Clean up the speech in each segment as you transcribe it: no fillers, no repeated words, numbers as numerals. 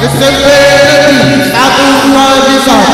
SMP Negeri 1 Kalisat.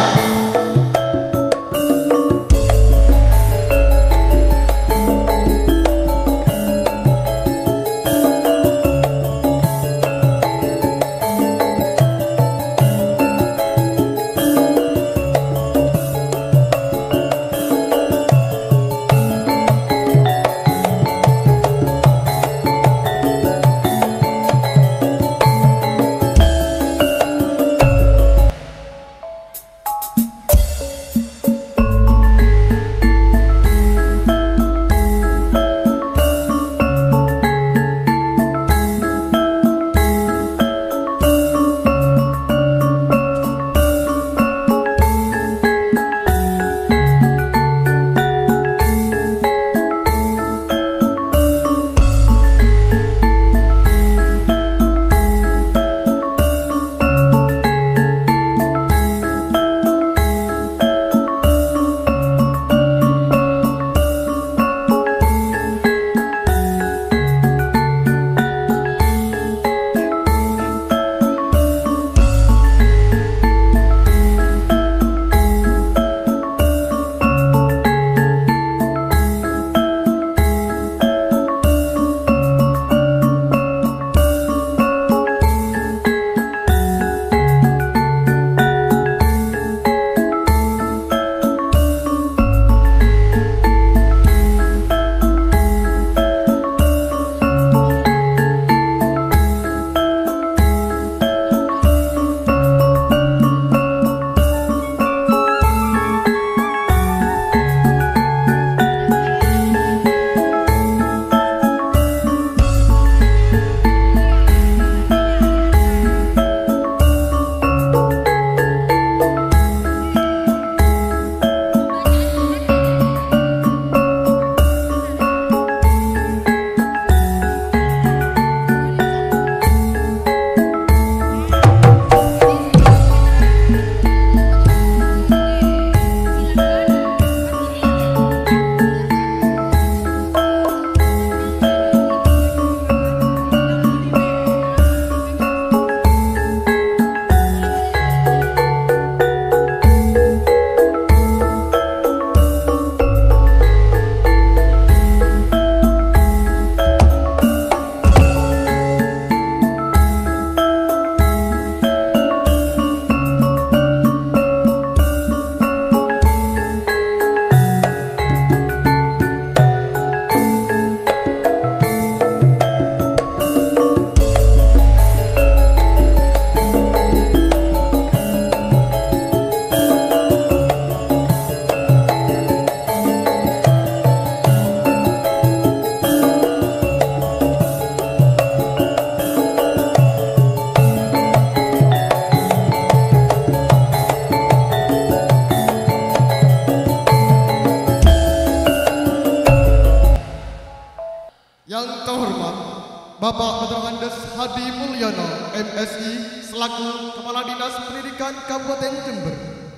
Yang terhormat Bapak Peterangandes Hadi Mulyono MSI selaku Kepala Dinas Pendidikan Kabupaten Jember.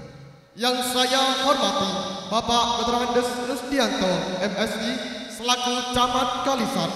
Yang saya hormati Bapak Peterangandes Nusdianto MSI selaku Camat Kalisat.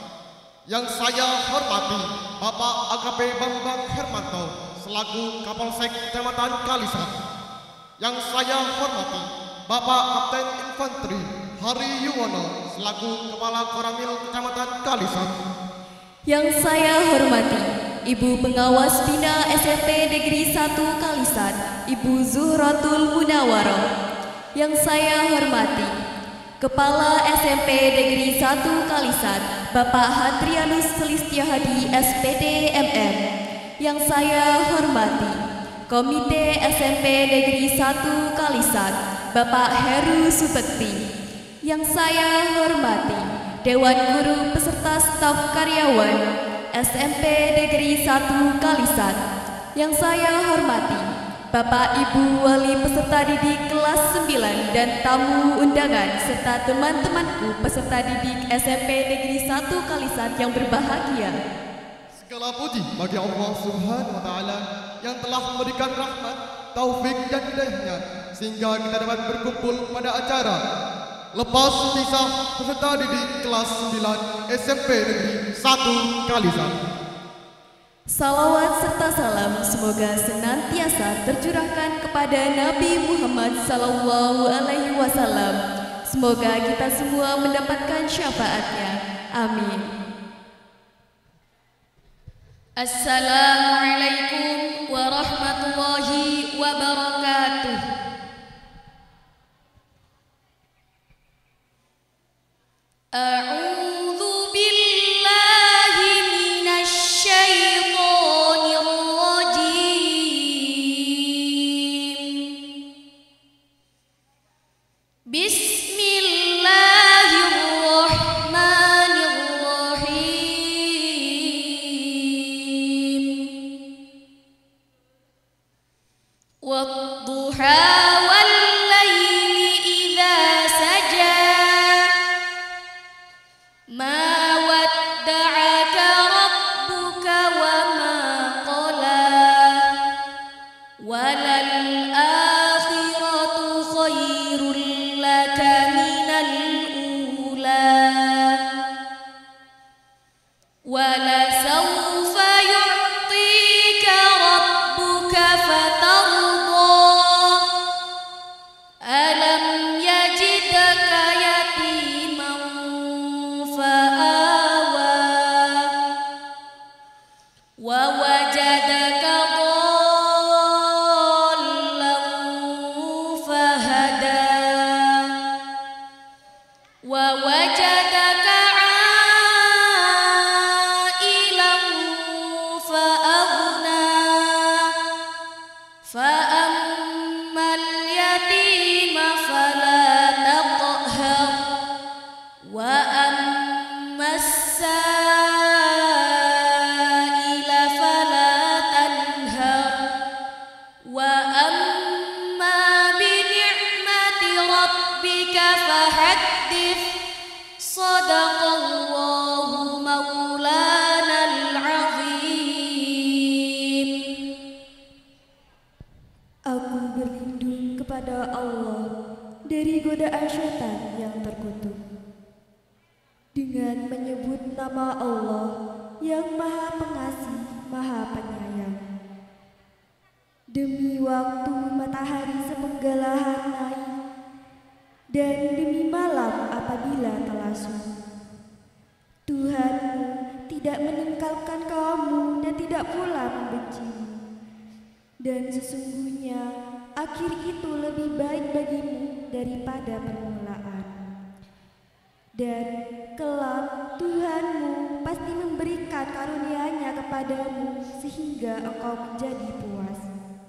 Yang saya hormati Bapak AKP Bambang Hermanto selaku Kapolsek Kecamatan Kalisat. Yang saya hormati Bapak Kapten Infanteri Hari Yuwono selaku Kepala Koramil Kecamatan Kalisat. Yang saya hormati Ibu Pengawas Bina SMP Negeri 1 Kalisat, Ibu Zuhratul Munawaroh. Yang saya hormati Kepala SMP Negeri 1 Kalisat, Bapak Hadrianus Selistiyahadi SPD MM. Yang saya hormati Komite SMP Negeri 1 Kalisat, Bapak Heru Subekti. Yang saya hormati Dewan Guru Peserta Staf Karyawan SMP Negeri 1 Kalisat. Yang saya hormati Bapak Ibu Wali peserta didik kelas 9 dan tamu undangan serta teman-temanku peserta didik SMP Negeri 1 Kalisat yang berbahagia. Segala puji bagi Allah Subhanahu wa Ta'ala yang telah memberikan rahmat, taufik dan hidayahnya sehingga kita dapat berkumpul pada acara lepas pisah peserta didik kelas 9 SMP Negeri 1 Kalisat. Salawat serta salam semoga senantiasa tercurahkan kepada Nabi Muhammad SAW. Semoga kita semua mendapatkan syafaatnya. Amin. Assalamualaikum warahmatullahi wabarakatuh. A'udzu billahi minasy syaithanir rajim. Bismillahirrahmanirrahim. Wadduha wal laili idza saja. Ma wadda'aka rabbuka wa ma qala. Walal akhiratu khairul laka minal ula. Wala sawfa yu'tika rabbuka fatarda. Alam yajidaka yatiman fa'awa. Wa wajadaka dhallan fahada. Wa wajadaka 'ailan fa'aghna. Fa'ammal yatima fala taqhar. Wa ammas sa'ila fala tanhar. Wa amma bi ni'mati rabbika fahaddits. Shadaqallahu maulanal azim. Aku berlindung kepada Allah dari godaan syaitan yang terkutuk dengan menyebut nama Allah yang Maha Pengasih, Maha Penyayang. Demi waktu matahari sepenggalahan naik dan demi malam apabila telah sunyi, Tuhanmu tidak meninggalkan kamu dan tidak pula membencimu. Dan sesungguhnya akhir itu lebih baik bagimu daripada permulaan. Dan kelak Tuhanmu pasti memberikan karunia-Nya kepadamu sehingga engkau menjadi puas.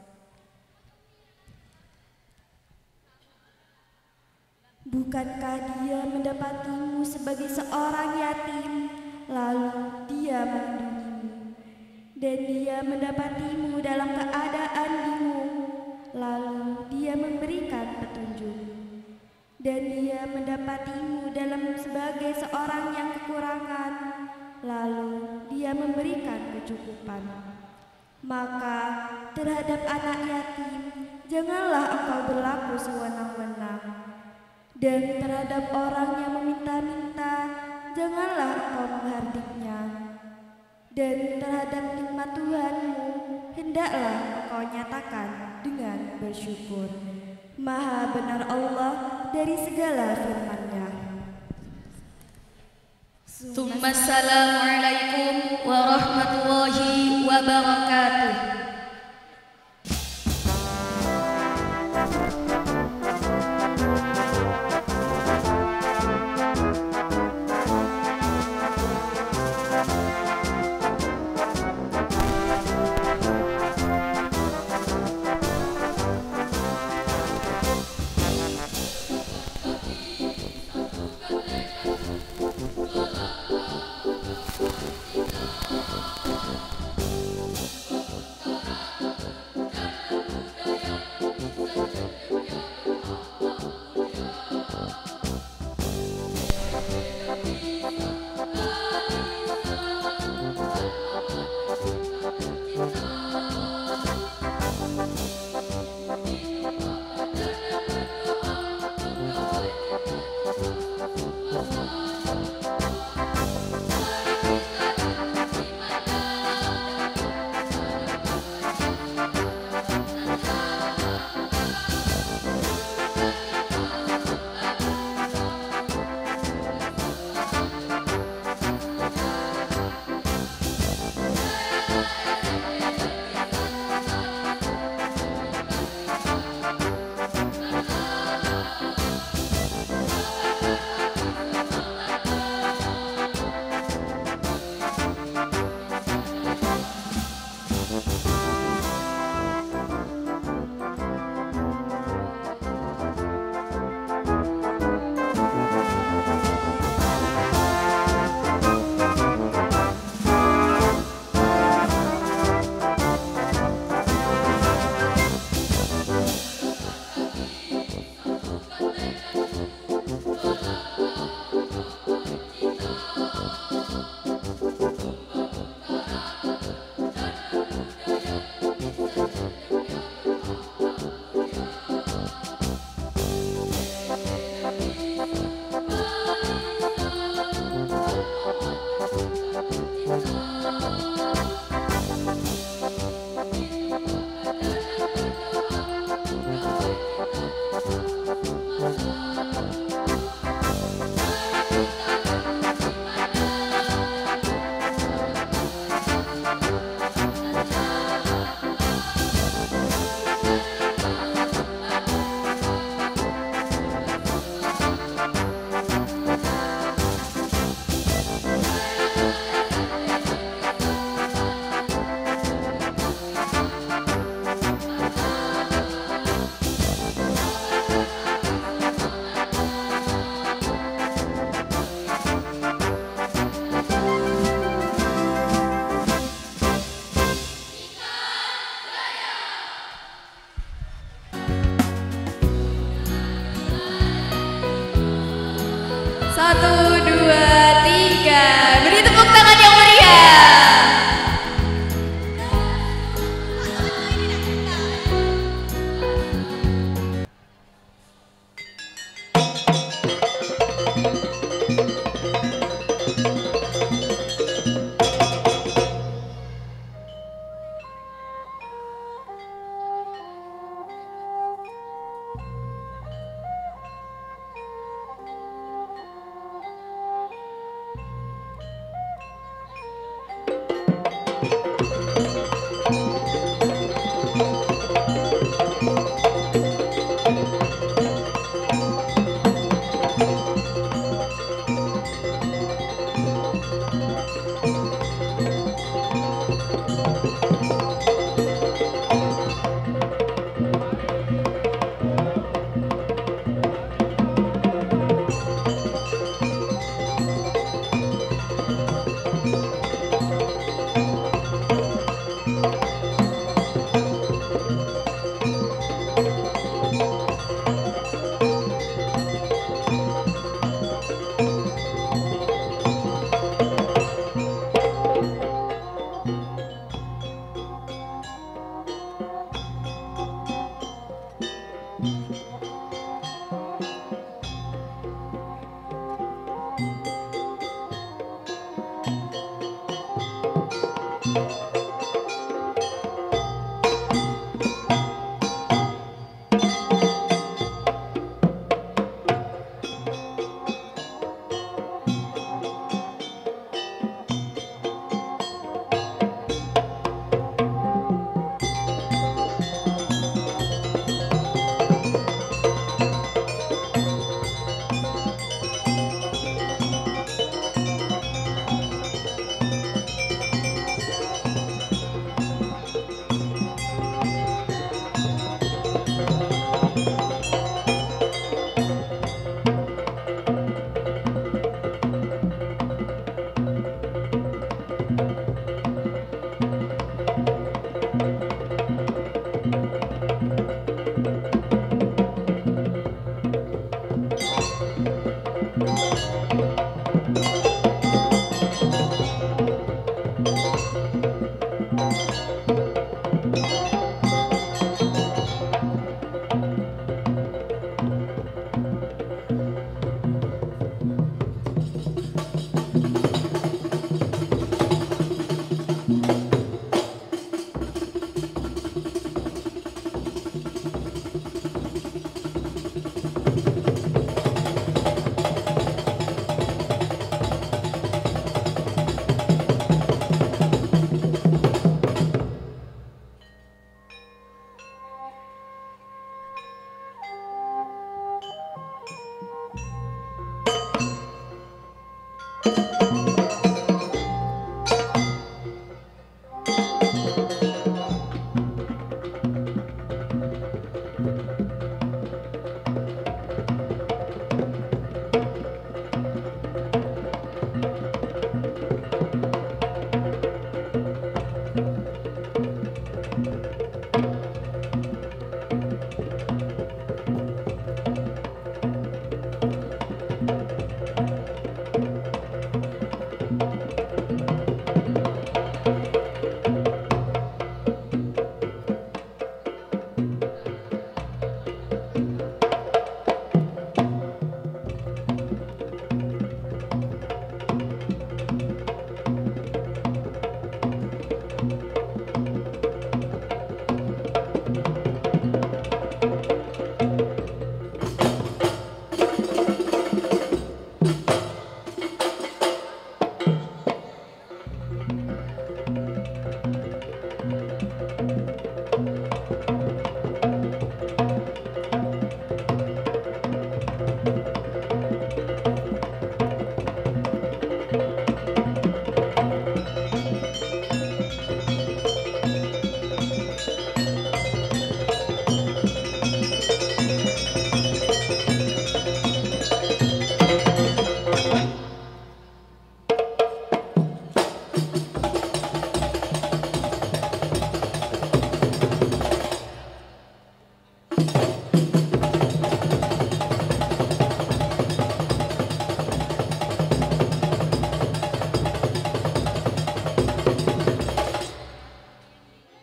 Bukankah Dia mendapatimu sebagai seorang yatim, lalu Dia melindungimu, dan Dia mendapatimu dalam keadaan bingung, lalu Dia memberikan petunjuk, dan Dia mendapatimu dalam sebagai seorang yang kekurangan, lalu Dia memberikan kecukupan. Maka terhadap anak yatim janganlah engkau berlaku sewenang-wenang, dan terhadap orang yang meminta-minta janganlah engkau menghardiknya. Dan terhadap nikmat Tuhanmu hendaklah engkau nyatakan dengan bersyukur. Maha benar Allah dari segala firman-Nya. Tsumma assalamualaikum warahmatullahi wabarakatuh.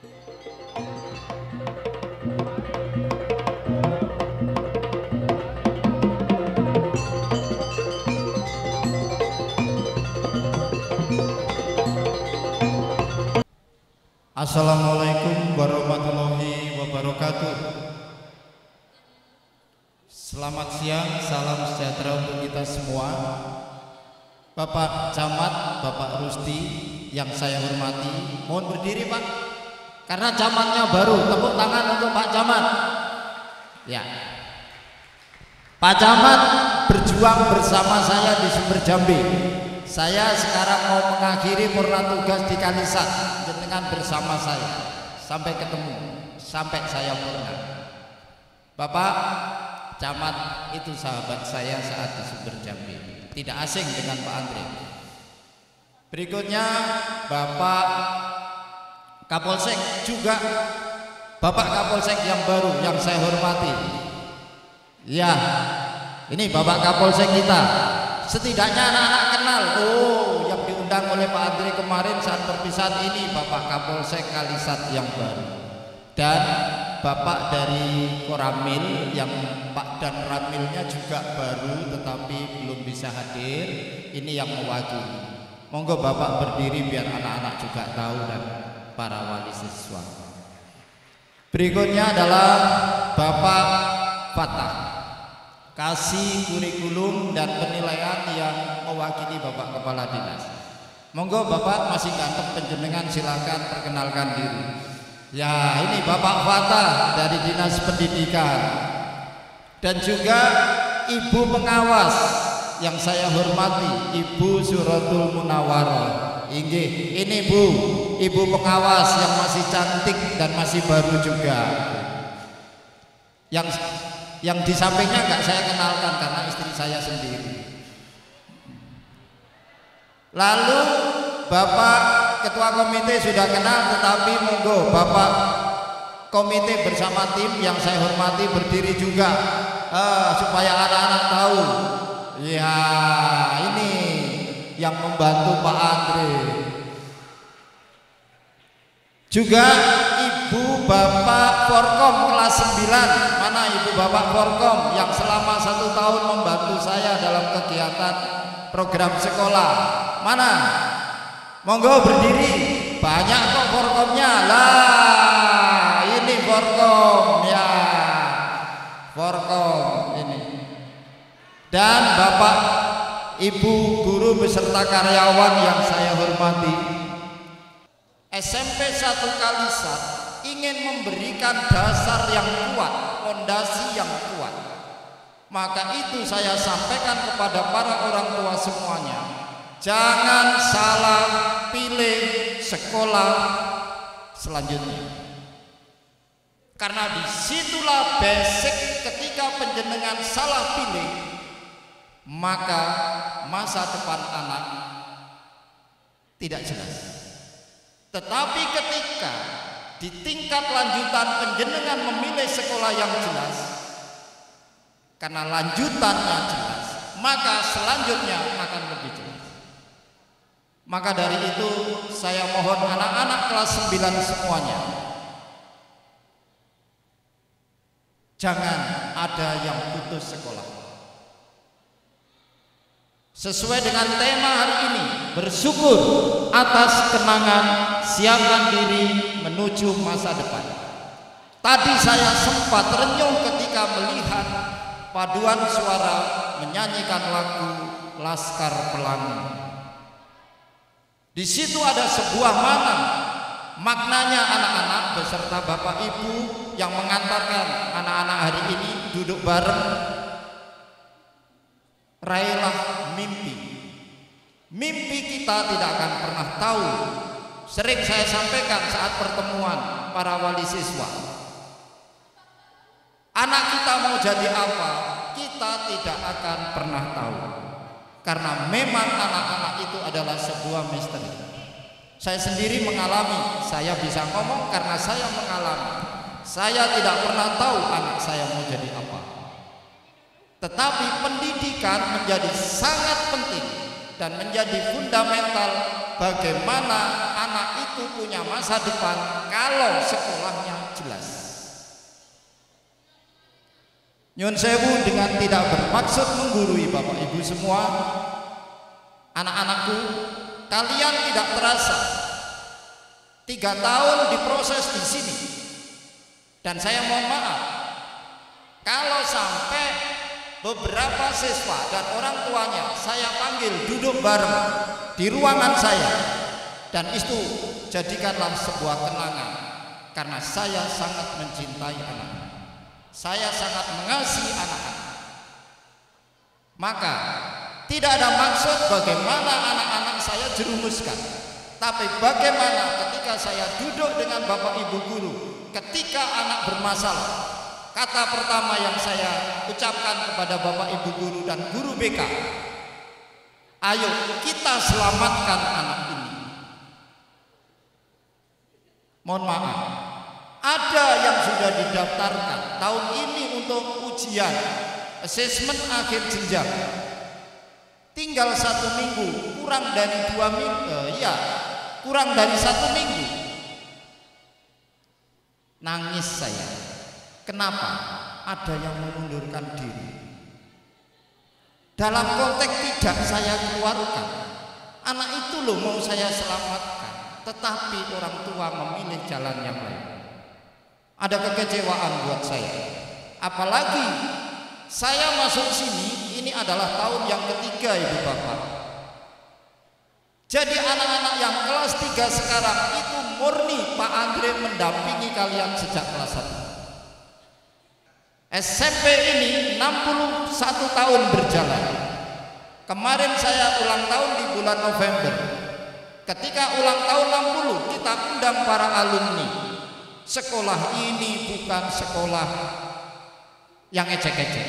Assalamualaikum warahmatullahi wabarakatuh. Selamat siang, salam sejahtera untuk kita semua. Bapak Camat, Bapak Rusdi yang saya hormati, mohon berdiri Pak, karena camatnya baru. Tepuk tangan untuk Pak Camat. Ya, Pak Camat berjuang bersama saya di Sumber Jambi. Saya sekarang mau mengakhiri purna tugas di Kalisat, jenengan bersama saya sampai ketemu, sampai saya purna. Bapak Camat itu sahabat saya saat di Sumber Jambi, tidak asing dengan Pak Andre. Berikutnya Bapak Kapolsek, juga Bapak Kapolsek yang baru yang saya hormati. Ya, ini Bapak Kapolsek kita. Setidaknya anak-anak kenal, oh yang diundang oleh Pak Andre kemarin saat perpisahan ini Bapak Kapolsek Kalisat yang baru, dan Bapak dari Koramil yang Pak dan Ramilnya juga baru tetapi belum bisa hadir, ini yang mewakili. Monggo Bapak berdiri biar anak-anak juga tahu dan para wali siswa. Berikutnya adalah Bapak Fatah, kasih kurikulum dan penilaian yang mewakili Bapak Kepala Dinas. Monggo Bapak masih ganteng penjenengan, silakan perkenalkan diri. Ya, ini Bapak Fatah dari Dinas Pendidikan, dan juga Ibu pengawas yang saya hormati, Ibu Suratul Munawaroh. Ini Bu, Ibu pengawas yang masih cantik dan masih baru juga. Yang di sampingnya enggak saya kenalkan karena istri saya sendiri. Lalu Bapak Ketua Komite sudah kenal, tetapi monggo Bapak Komite bersama tim yang saya hormati berdiri juga, supaya anak-anak tahu. Ya, ini yang membantu Pak Andre. Juga Ibu Bapak Forkom kelas 9. Mana Ibu Bapak Forkom yang selama 1 tahun membantu saya dalam kegiatan program sekolah? Mana? Monggo berdiri. Banyak kok Forkomnya. Lah, ini Forkom ya. Forkom ini. Dan Bapak Ibu guru beserta karyawan yang saya hormati, SMP 1 Kalisat ingin memberikan dasar yang kuat, fondasi yang kuat. Maka itu saya sampaikan kepada para orang tua semuanya, jangan salah pilih sekolah selanjutnya, karena disitulah basic. Ketika penjenengan salah pilih, maka masa depan anak tidak jelas. Tetapi ketika di tingkat lanjutan penjenengan memilih sekolah yang jelas, karena lanjutannya jelas, maka selanjutnya akan lebih jelas. Maka dari itu saya mohon anak-anak kelas 9 semuanya, jangan ada yang putus sekolah. Sesuai dengan tema hari ini, bersyukur atas kenangan, siapkan diri menuju masa depan. Tadi saya sempat renyuh ketika melihat paduan suara menyanyikan lagu Laskar Pelangi. Di situ ada sebuah maknanya anak-anak beserta Bapak Ibu yang mengantarkan anak-anak hari ini duduk bareng. Raihlah mimpi. Mimpi kita tidak akan pernah tahu. Sering saya sampaikan saat pertemuan para wali siswa, anak kita mau jadi apa, kita tidak akan pernah tahu. Karena memang anak-anak itu adalah sebuah misteri. Saya sendiri mengalami, saya bisa ngomong karena saya mengalami. Saya tidak pernah tahu anak saya mau jadi apa. Tetapi pendidikan menjadi sangat penting dan menjadi fundamental bagaimana anak itu punya masa depan kalau sekolahnya jelas. Nyun sewu, dengan tidak bermaksud menggurui Bapak Ibu semua, anak-anakku, kalian tidak terasa 3 tahun diproses di sini. Dan saya mohon maaf kalau sampai beberapa siswa dan orang tuanya saya panggil duduk bareng di ruangan saya, dan itu jadikanlah sebuah kenangan, karena saya sangat mencintai anak-anak, saya sangat mengasihi anak-anak. Maka tidak ada maksud bagaimana anak-anak saya jerumuskan, tapi bagaimana ketika saya duduk dengan Bapak Ibu guru, ketika anak bermasalah, kata pertama yang saya ucapkan kepada Bapak Ibu guru dan guru BK, ayo kita selamatkan anak ini. Mohon maaf, ada yang sudah didaftarkan tahun ini untuk ujian asesmen akhir jenjang, tinggal 1 minggu, kurang dari 2 minggu, kurang dari 1 minggu. Nangis saya. Kenapa? Ada yang mengundurkan diri. Dalam konteks tidak saya keluarkan, anak itu loh mau saya selamatkan, tetapi orang tua memilih jalan yang lain. Ada kekecewaan buat saya. Apalagi saya masuk sini, ini adalah tahun yang ketiga Ibu Bapak. Jadi anak-anak yang kelas 3 sekarang itu murni Pak Andre mendampingi kalian sejak kelas 1. SMP ini 61 tahun berjalan. Kemarin saya ulang tahun di bulan November. Ketika ulang tahun 60, kita undang para alumni. Sekolah ini bukan sekolah yang ecek-ecek.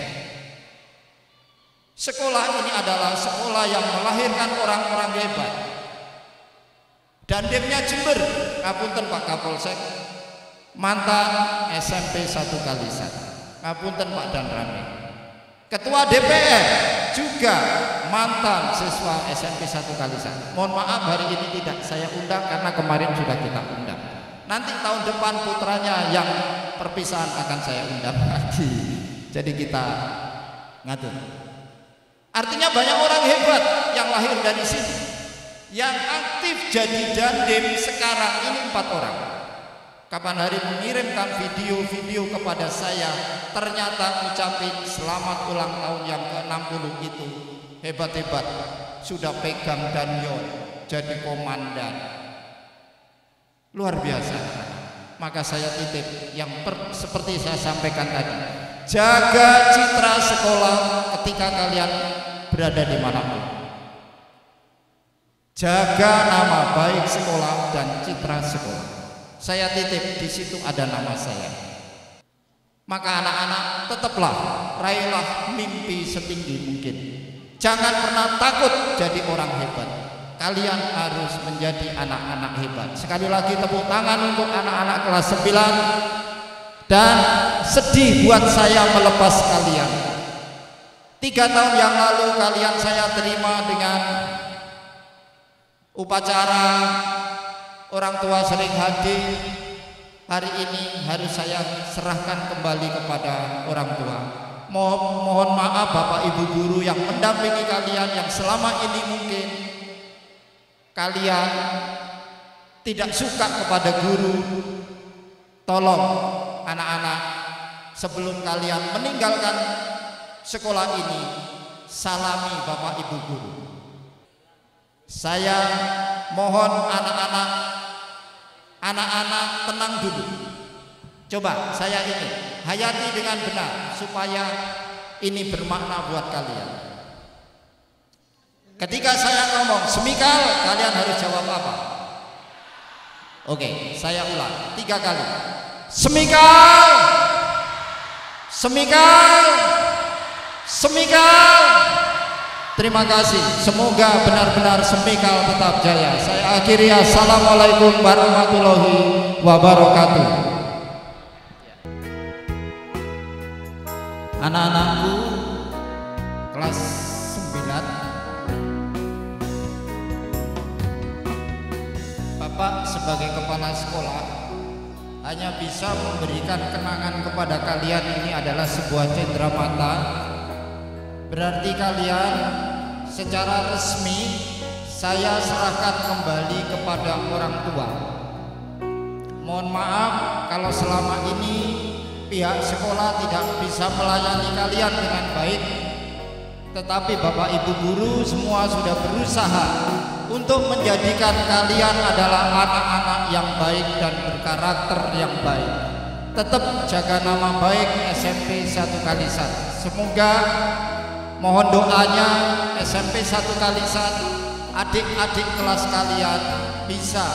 Sekolah ini adalah sekolah yang melahirkan orang-orang hebat. Dandemnya Jember, ngapunten Pak Kapolsek, mantan SMP 1 Kalisan, ngapunten Pak Dan Rame. Ketua DPR juga mantan siswa SMP 1 Kalisan. Mohon maaf hari ini tidak saya undang karena kemarin sudah kita undang. Nanti tahun depan putranya yang perpisahan akan saya undang lagi. Jadi kita ngatur. Artinya banyak orang hebat yang lahir dari sini. Yang aktif jadi dandem sekarang ini 4 orang. Kapan hari mengirimkan video-video kepada saya, ternyata ucapin selamat ulang tahun yang ke-60 itu hebat-hebat, sudah pegang danyon jadi komandan, luar biasa. Maka saya titip yang seperti saya sampaikan tadi, jaga citra sekolah ketika kalian berada di manapun. Jaga nama baik sekolah dan citra sekolah. Saya titip di situ ada nama saya. Maka anak-anak tetaplah raihlah mimpi setinggi mungkin. Jangan pernah takut jadi orang hebat. Kalian harus menjadi anak-anak hebat. Sekali lagi tepuk tangan untuk anak-anak kelas 9. Dan sedih buat saya melepas kalian. 3 tahun yang lalu kalian saya terima dengan upacara, orang tua sering hadir. Hari ini harus saya serahkan kembali kepada orang tua. Mohon maaf Bapak Ibu guru yang mendampingi kalian, yang selama ini mungkin kalian tidak suka kepada guru. Tolong anak-anak, sebelum kalian meninggalkan sekolah ini, salami Bapak Ibu guru. Saya mohon anak-anak tenang dulu. Coba saya ini hayati dengan benar supaya ini bermakna buat kalian. Ketika saya ngomong semikal, kalian harus jawab apa? Oke, saya ulang 3 kali. Semikal, semikal, semikal. Terima kasih. Semoga benar-benar semikal tetap jaya. Saya akhiri. Assalamualaikum warahmatullahi wabarakatuh. Anak-anakku kelas 9, sebagai kepala sekolah hanya bisa memberikan kenangan kepada kalian. Ini adalah sebuah cenderamata. Berarti kalian secara resmi saya serahkan kembali kepada orang tua. Mohon maaf kalau selama ini pihak sekolah tidak bisa melayani kalian dengan baik, tetapi Bapak Ibu guru semua sudah berusaha untuk menjadikan kalian adalah anak-anak yang baik dan berkarakter yang baik. Tetap jaga nama baik SMP 1 Kalisat. Semoga mohon doanya SMP 1 Kalisat, adik-adik kelas kalian bisa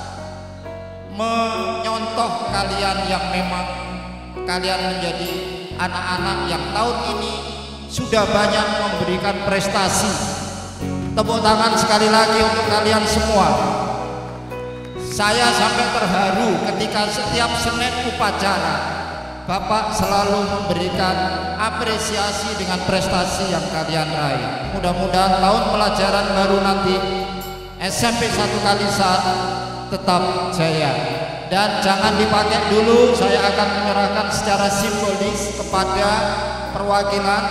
menyontoh kalian yang memang kalian menjadi anak-anak yang tahun ini sudah banyak memberikan prestasi. Tepuk tangan sekali lagi untuk kalian semua. Saya sampai terharu ketika setiap Senin upacara Bapak selalu memberikan apresiasi dengan prestasi yang kalian raih. Mudah-mudahan tahun pelajaran baru nanti SMP 1 Kalisat tetap jaya. Dan jangan dipakai dulu, saya akan menyerahkan secara simbolis kepada perwakilan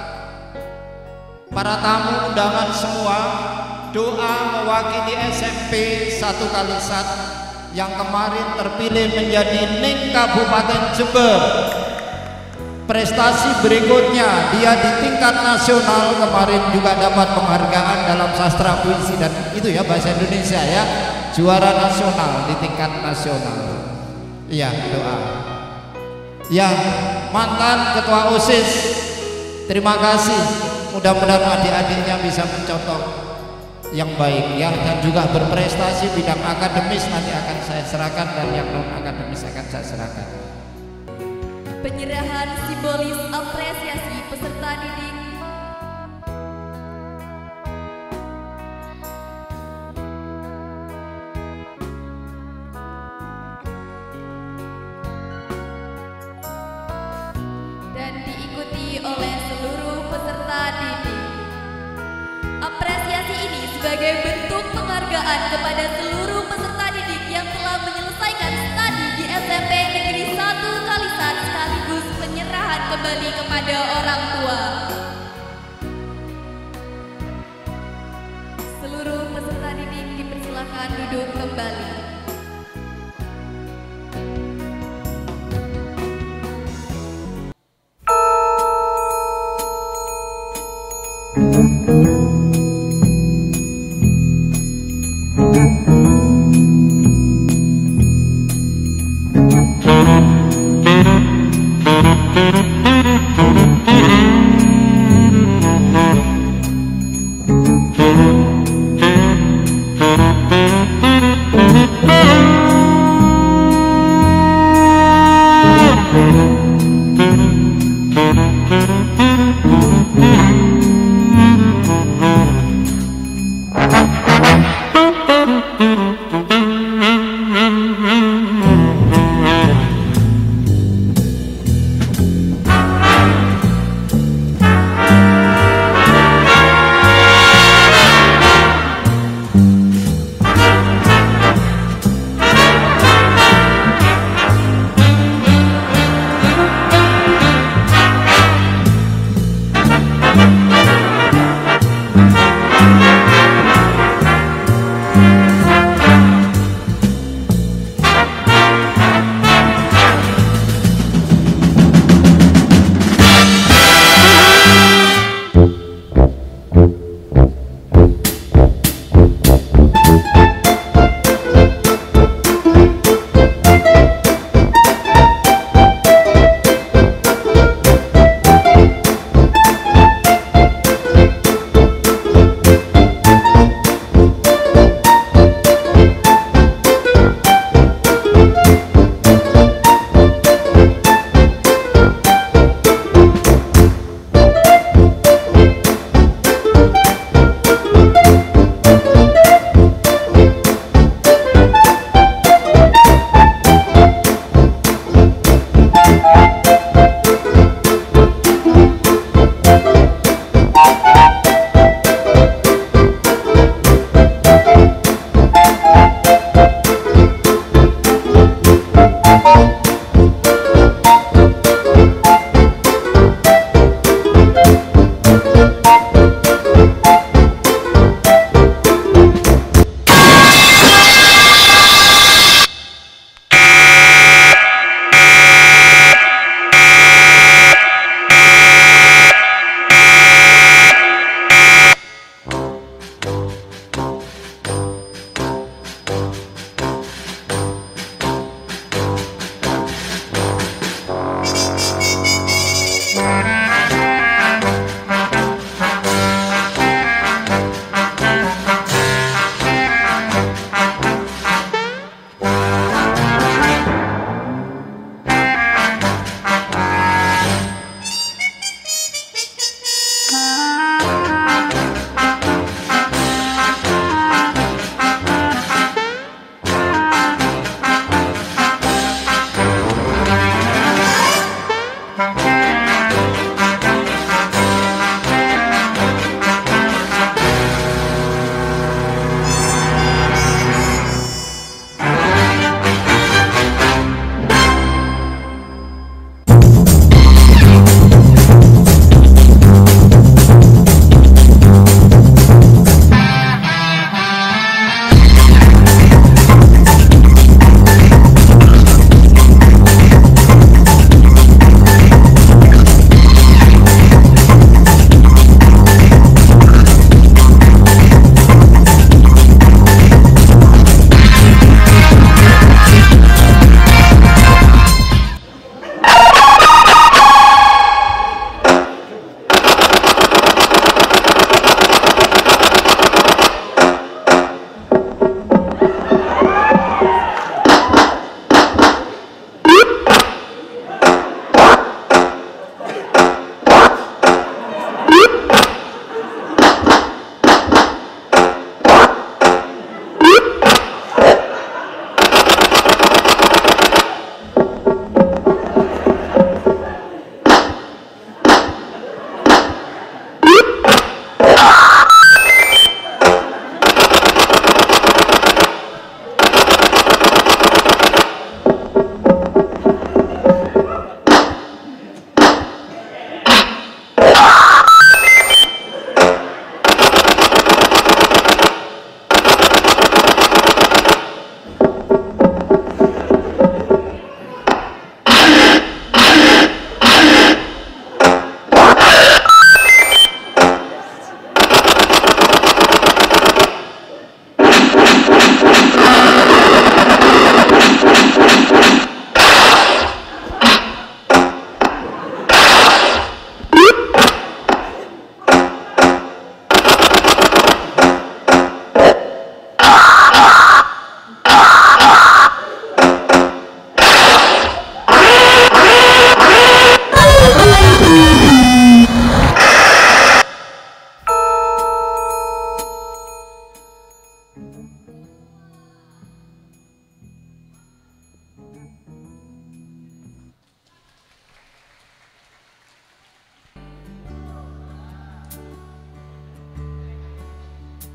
para tamu undangan semua. Doa mewakili SMP 1 Kalisat yang kemarin terpilih menjadi NIK Kabupaten Jember. Prestasi berikutnya dia di tingkat nasional, kemarin juga dapat penghargaan dalam sastra puisi dan itu ya bahasa Indonesia ya, juara nasional di tingkat nasional. Iya, doa. Ya, mantan ketua OSIS, terima kasih. Mudah-mudahan adik-adiknya bisa mencontoh yang baik ya, dan juga berprestasi bidang akademis nanti akan saya serahkan, dan yang non akademis akan saya serahkan. Penyerahan simbolis apresiasi peserta didik. Dan diikuti oleh seluruh peserta didik. Apresiasi ini sebagai bentuk penghargaan kepada seluruh peserta didik yang telah menyelesaikan studi di SMP Negeri 1 Kalisat, sekaligus penyerahan kembali kepada orang tua. Seluruh peserta didik dipersilakan duduk kembali.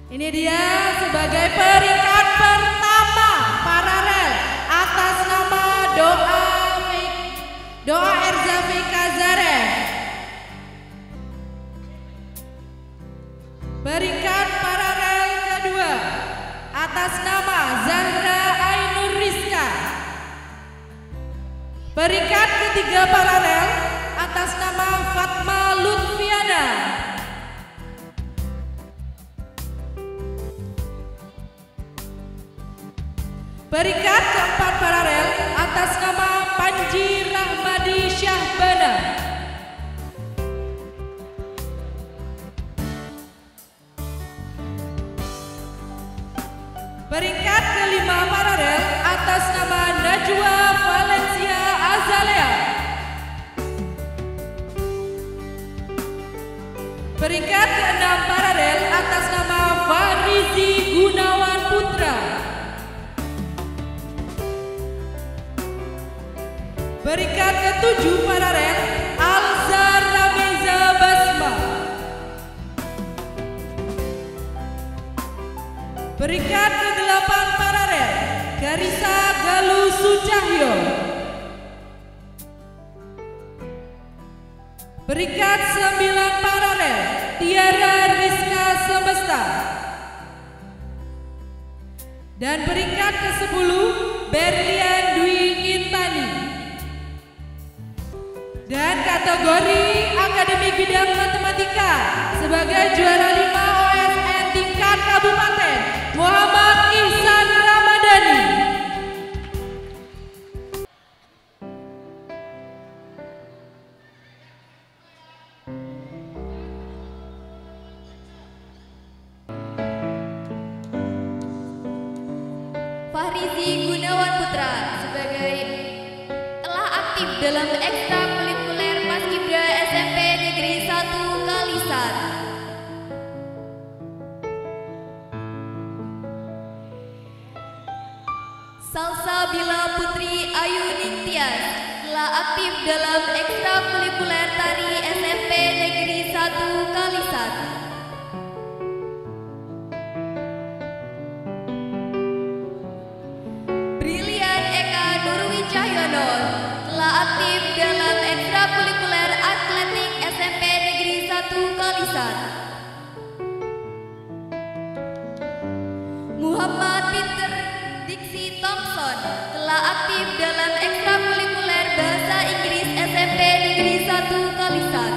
Ini dia sebagai peringkat pertama paralel atas nama Doa Erza Vika Zareh. Peringkat paralel kedua atas nama Zahra Ainur Rizka. Peringkat ketiga paralel atas nama Fatma Lutfiana. Peringkat keempat paralel atas nama Panji Rahmadi Syahbana. Peringkat kelima paralel atas nama Najwa Valencia Azalea. Peringkat keenam paralel atas nama Farizi Gunawan Putra. Peringkat ketujuh paralel Alzar Rameza Basma. Peringkat ke-8 paralel Garisa Galuh Sucahyo. Peringkat 9 paralel Tiara Rizka Semesta. Dan peringkat ke-10 Berlian Dwi Intani. Dan kategori Akademi Bidang Matematika sebagai juara 5 OSN tingkat kabupaten Muhammad Ihsan Ramadhani. Farizi Gunawan Putra sebagai telah aktif dalam ekstrakurikuler Paskibra SMP Negeri 1 Kalisan. Salsabila Putri Ayu Ningtyas telah aktif dalam ekstrakurikuler tari SMP Negeri 1 Kalisan. Brilian Eka Nurwi Cahyono telah aktif dalam ekstrakurikuler atletik SMP Negeri 1 Kalisan. Muhammad Peter Diksi Thompson telah aktif dalam ekstrakurikuler bahasa Inggris SMP Negeri 1 Kalisan.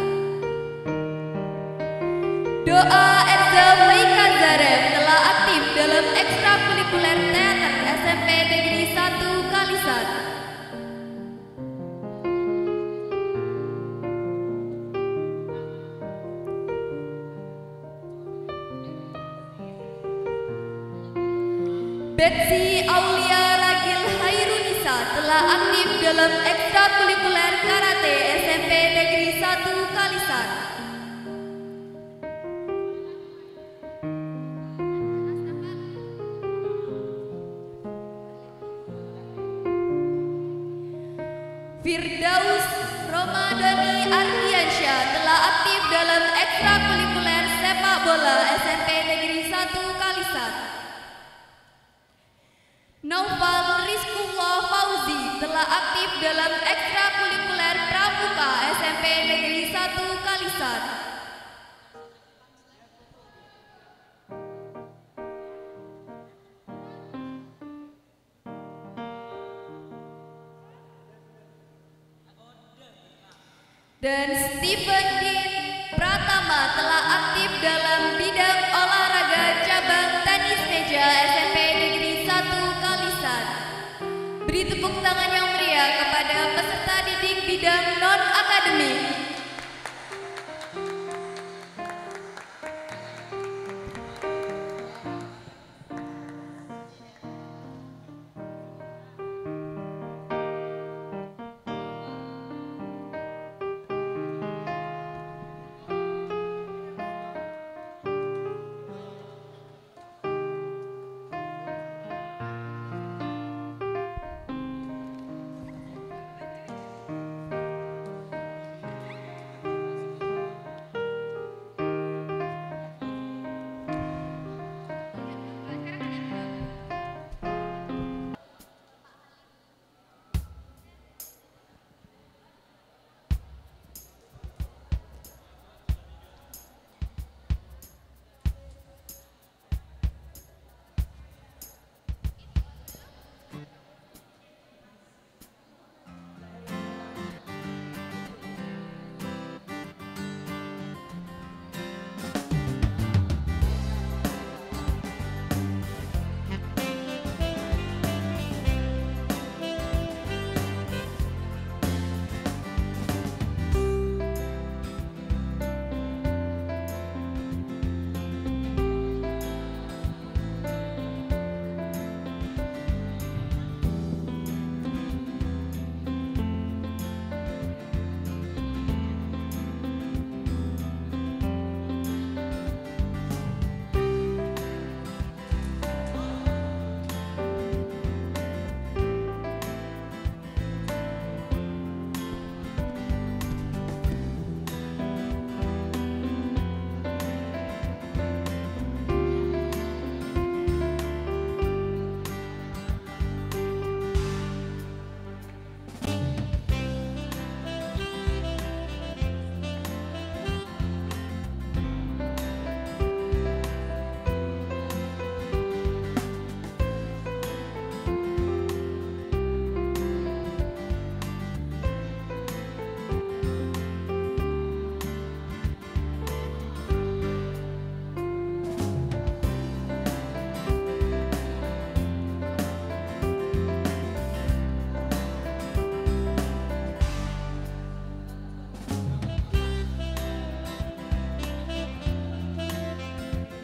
Doa Erza Vika Zareh telah aktif dalam ekstrakurikuler teater SMP Negeri 1 Kalisan. Betsy Aulia Ragil Hairunisa telah aktif dalam ekstrakurikuler karate SMP Negeri 1 Kalisan. Firdaus Romadhani Ardiansyah telah aktif dalam ekstrakurikuler sepak bola SMP Negeri 1 Kalisan. Naufal Rizkullah Fauzi telah aktif dalam ekstrakurikuler pramuka SMP Negeri 1 Kalisan. Dan Stephen Dean Pratama telah aktif dalam bidang olahraga cabang tenis meja SMP Negeri 1 Kalisan. Beri tepuk tangan yang meriah kepada peserta didik bidang non-akademik.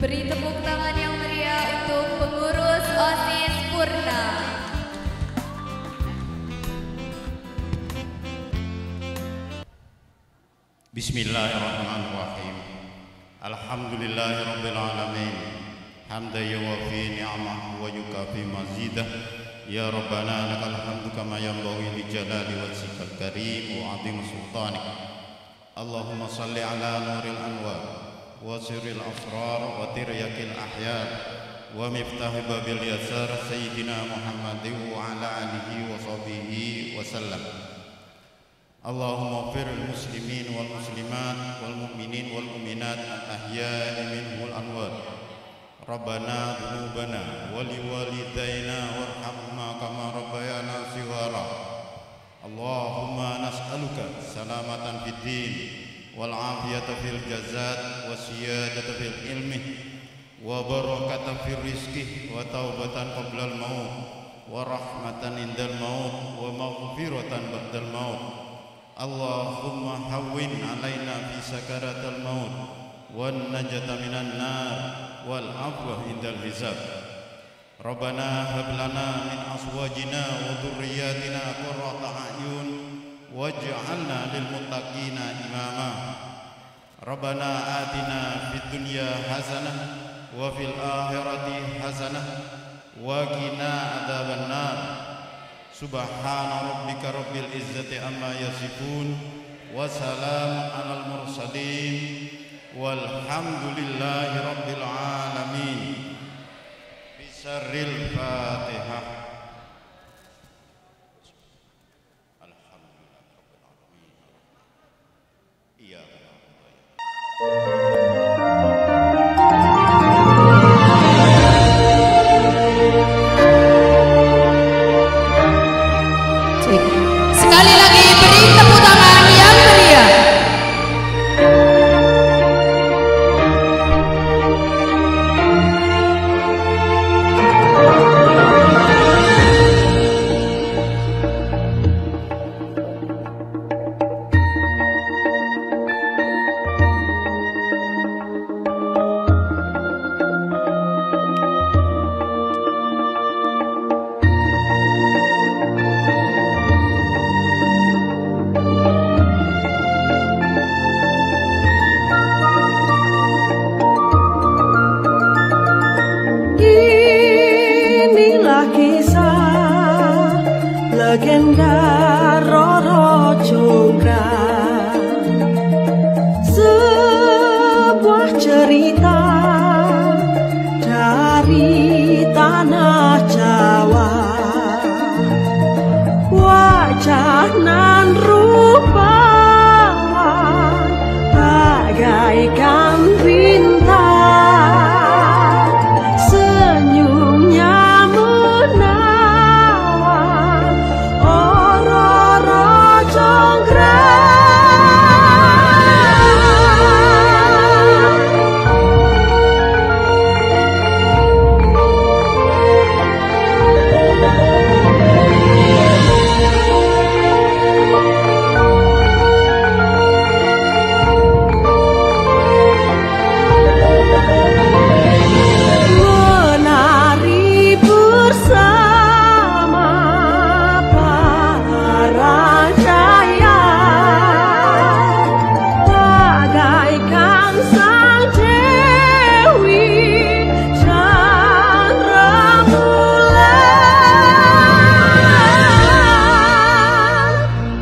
Beri tepuk tangan yang meriah untuk pengurus OSIS Purna. Bismillahirrahmanirrahim. Alhamdulillahirabbil alamin. Hamdan yuwafi ni'amahu wa yukafi mazidah. Ya Rabbana lakal hamdu kama yanbaghi li jalali wajhikal karim wa 'azimi sultanik. Allahumma salli ala nuril anwar wa sirril asrar wa tiryakil ahyar wa miftahi babil yasar sayyidina Muhammadin wa ala alihi wa sahbihi wa sallam. Allahumma ighfir lil muslimin wal muslimat wal mu'minin wal mu'minat al ahya'i minhul anwar. Rabbana dzunubana wa liwalidayna warhamhuma kama rabbayana shighara. Allahumma nas'aluka salamatan fid din wal afiyata fil jazat wa siyadata fil ilmi wa barakatan fil rizqi wa taubatan qabla al maut wa rahmatan indal maut wa maghfiratan ba'dal maut. Allahumma hawwin alaina fi sakaratil maut wan najata minan nar wal afwa indal hisab. Rabbana hab lana min azwajina wa dhurriyyatina qurrata a'yun waj'alna lil muttaqina imama. Rabbana atina fid dunya hasanah wa fil akhirati hasanah wa qina adzabannar. Subhana rabbika rabbil izzati amma yasifun wa salamun alal mursalin walhamdulillahi rabbil alamin. Bisarril Fatihah. Alhamdulillah rabbil alamin. Iyyaka na'budu wa iyyaka Sekali lagi beri tepuk tangan yang meriah. Inilah kisah legenda Roro Jonggrang, sebuah cerita dari tanah Jawa. Wajah nan rupawan bagaikan bintang, senyumnya menawan, oh Roro Jonggrang. Menari bersama para jaya, bagaikan sang dewi dan rembulan.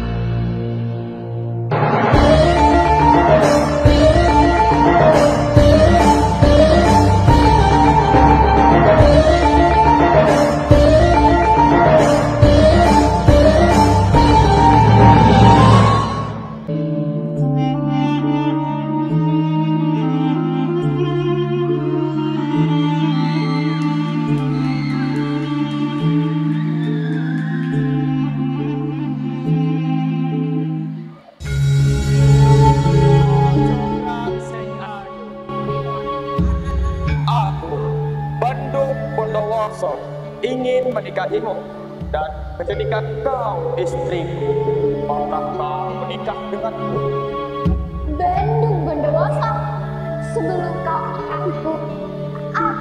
Aku, Bandung Bondowoso, ingin menikahimu dan menjadikan kau istriku. Maukah kau menikah denganku? Bandung Bondowoso, sebelum kau aku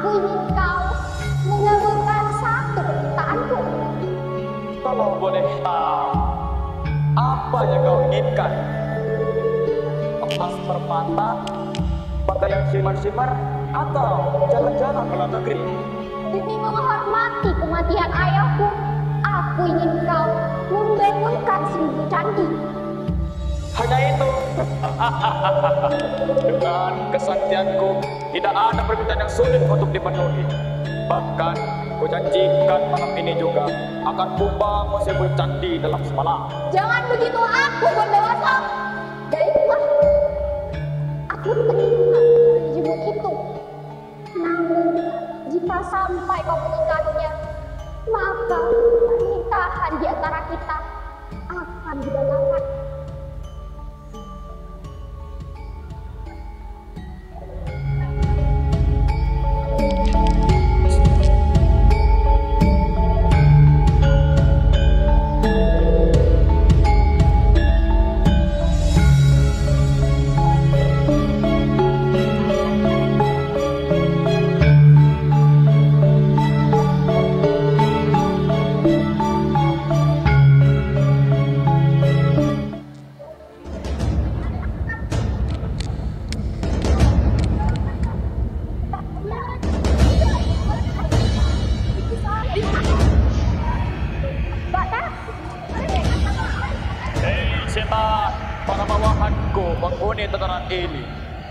ingin kau mengabulkan satu permintaanku. Kalau boleh tahu, apa yang kau inginkan? Emas permata, pakaian simar-simar, atau jalan-jalan ke luar negeri? Demi menghormati kematian ayahku, aku ingin kau membangunkan 1000 candi. Hanya itu. Dengan kesaktianku, tidak ada permintaan yang sulit untuk dipenuhi. Bahkan, ku janjikan malam ini juga akan kubangun 1000 candi dalam semalam. Jangan begitu aku, Gondowoso. Baiklah, aku terima janjimu itu. Namun, jika sampai kau meninggalnya, maka pernikahan di antara kita akan dibatalkan. Setan, para bawahanku menghuni tatanan ini.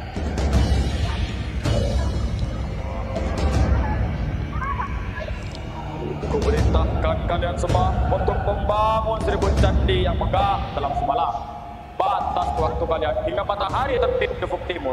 Kuperintahkan kalian semua untuk membangun 1000 candi yang megah dalam semalam. Batas waktu kalian hingga matahari terbit di ufuk timur.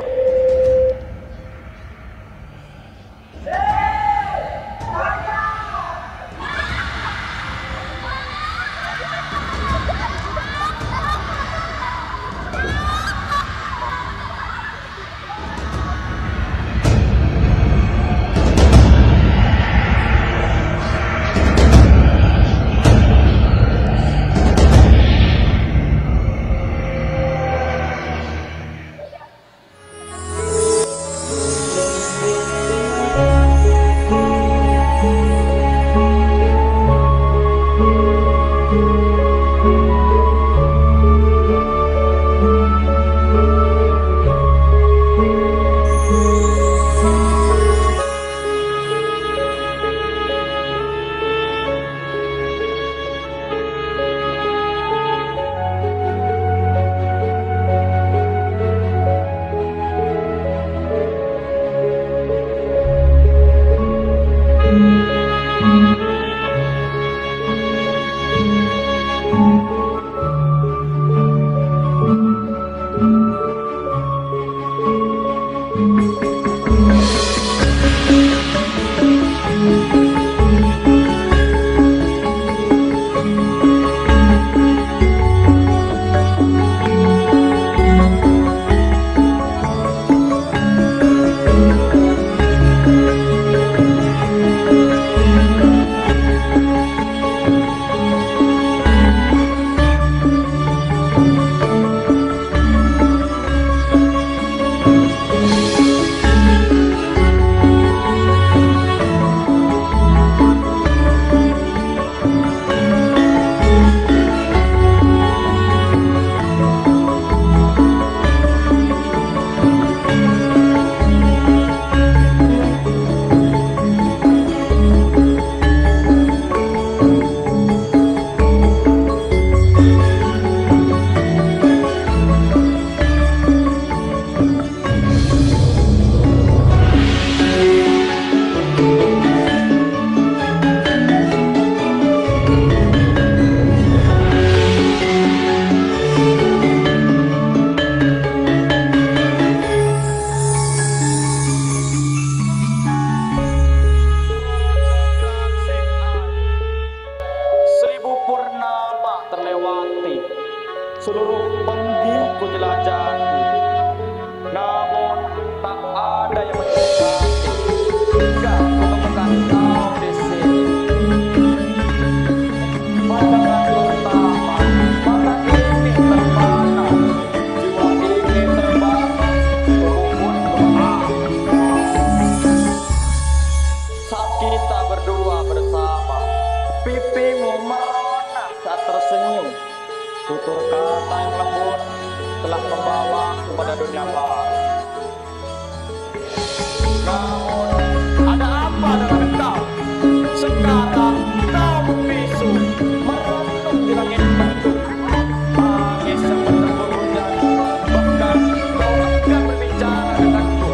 seluruh penggiku jelajahi, namun tak ada yang mendekati hingga menemukan kau di sini. Pandangan pertama, mata ini terpana, jiwa ini terbang, turun doa. tutur kata yang lembut telah membawa kepada dunia baru. Namun, ada apa dengan engkau? Sekarang kau membisu, merenung di langit mendung. Tangis yang bercampur hujan, bahkan kau enggan berbicara denganku.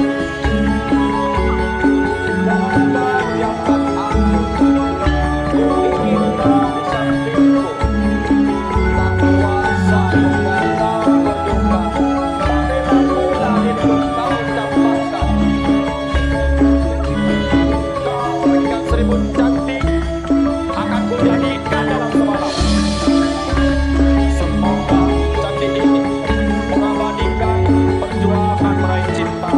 Jangan diamkan aku, ku ingin kau di sampingku. Tak kuasa berkata berduka, bagaimana pula hidup kau dapatkan. Kau berikan seribu cantik, akan kujadikan dalam semalam. Semoga cantik ini mengabadikan perjuangan meraih cintamu.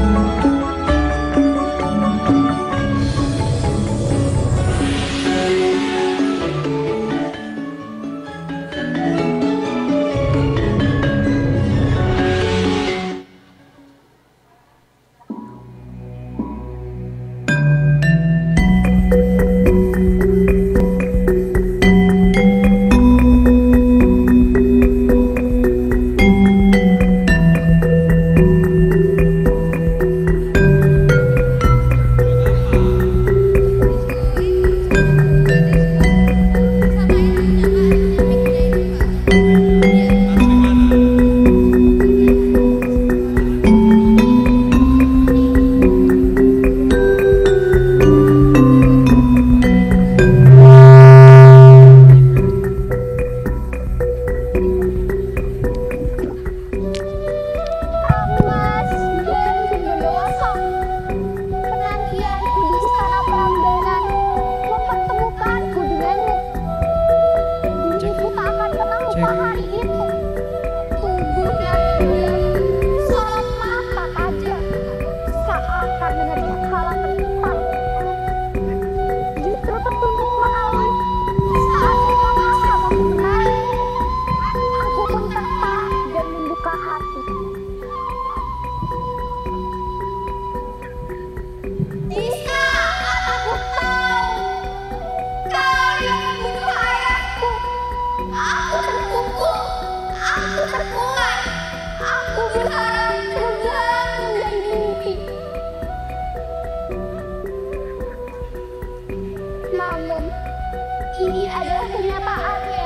Namun, ini adalah kenyataannya.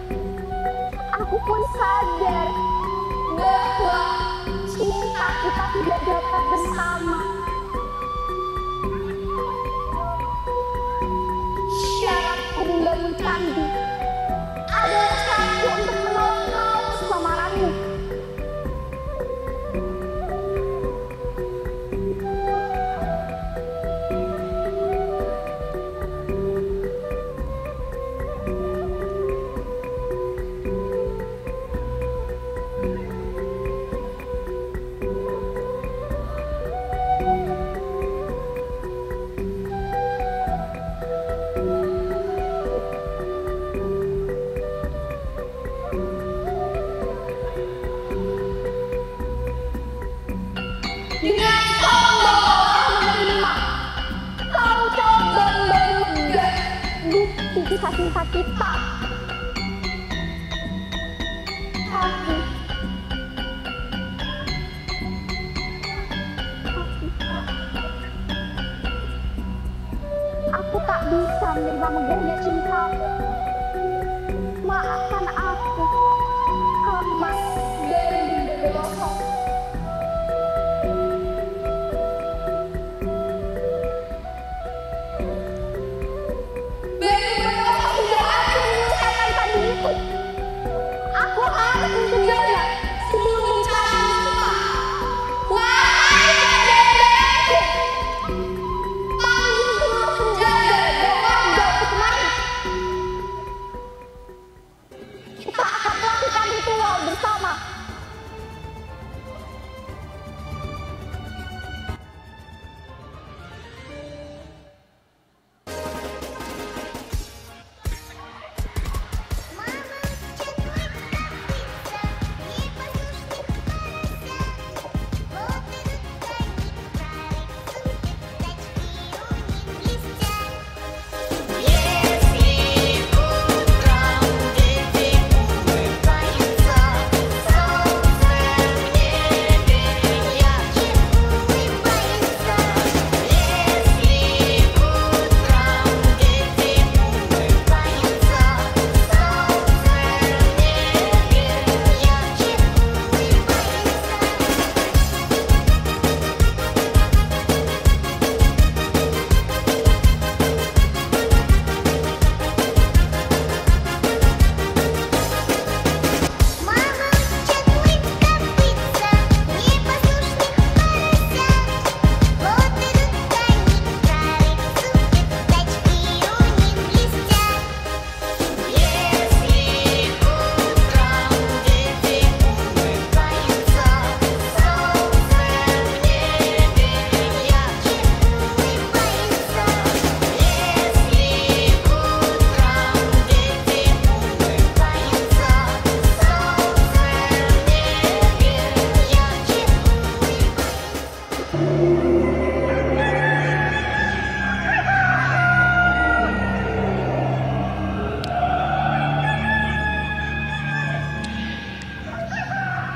Aku pun sadar bahwa cinta kita tidak dapat bersama. Syaratku membangun candi adalah syaratku untuk menolong kau selamaranmu. Dengan sombong kau menerima, kau coba memegah bukti kisah cinta kita. Tapi aku tak bisa menerima megahnya cintamu. Maafkan aku, Kemas dari Dedeloso. Aku harus mencegahnya sebelum mencari semua. Wahai saudaraku, panggil semua penjaga dan warga untuk kemari. Kita akan melakukan ritual bersama.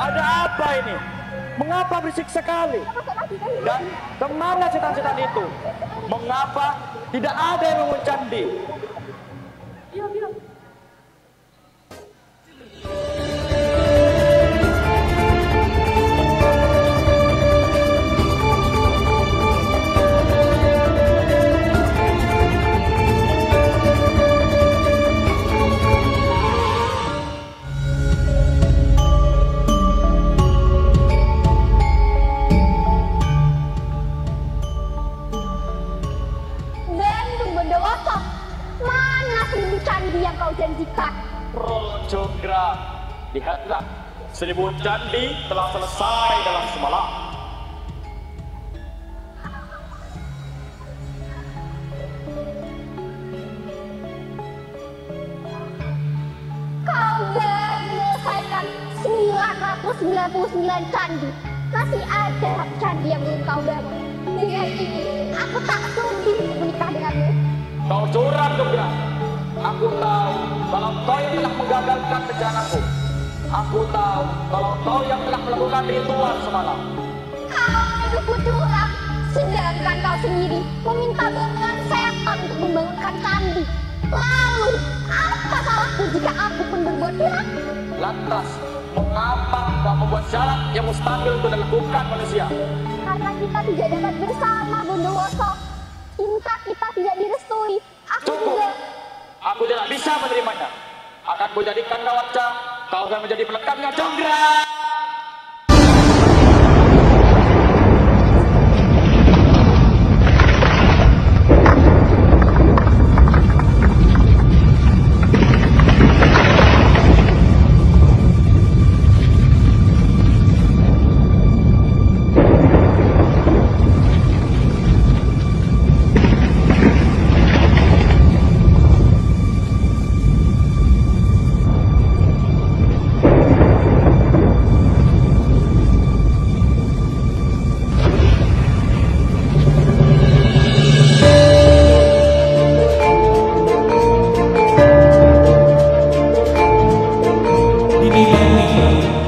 Ada apa ini? Mengapa berisik sekali? Dan kemana setan-setan itu? Mengapa tidak ada yang bangun candi? Yang kau janjikan. Rojogra, lihatlah, 1000 candi telah selesai dalam semalam. Kau menyelesaikan 999 candi. Masih ada candi yang belum kau bangun. Dengan ini, aku tak sudi menikah denganmu. Kau curang, Jogra. Aku tahu kalau kau yang telah menggagalkan rencanaku. Aku tahu kalau kau yang telah melakukan ritual semalam. Kau menuduhku curang, sedangkan kau sendiri meminta bantuan setan untuk membangunkan candi. Lalu, apa salahku jika aku pun berbuat curang? Lantas, mengapa kau membuat syarat yang mustahil untuk dilakukan manusia? Karena kita tidak dapat bersama, Bondowoso. Cinta kita tidak direstui. Cukup. Aku tidak bisa menerimanya. Akan kujadikan Dawaca, kau akan menjadi pelengkapnya Jogra. Dinilai